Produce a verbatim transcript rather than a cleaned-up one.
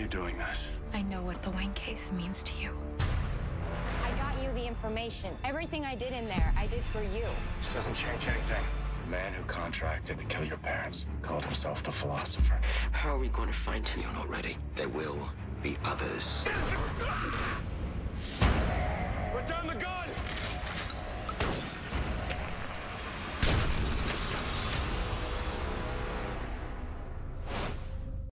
you doing this? I know what the wine case means to you. I got you the information. Everything I did in there, I did for you. This doesn't change anything. The man who contracted to kill your parents called himself the philosopher. How are we going to find him? You're not ready. There will be others. Put down the gun!